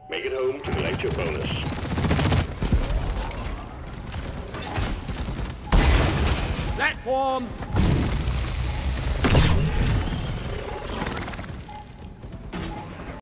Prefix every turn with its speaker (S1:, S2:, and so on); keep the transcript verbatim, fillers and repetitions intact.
S1: Make it home to collect your bonus.
S2: Platform